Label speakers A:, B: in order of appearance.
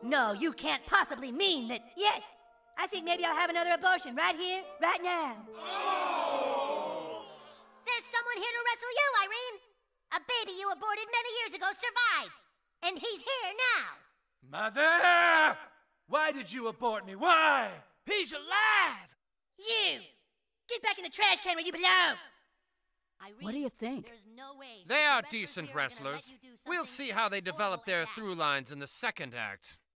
A: No, you can't possibly mean that. Yes, I think maybe I'll have another abortion right here, right now.
B: There's someone here to wrestle you, Irene. A baby you aborted many years ago survived, and he's here now.
C: Mother! Why did you abort me? Why?
D: He's alive!
A: You! Get back in the trash can where you belong!
B: Irene,
E: What do you think?
B: there's no way
D: They
B: the
D: are
B: wrestlers
D: decent
B: here are gonna let
D: wrestlers.
B: you do
D: We'll
B: something
D: see how they develop
B: horrible
D: their
B: like that.
D: through lines in the second act.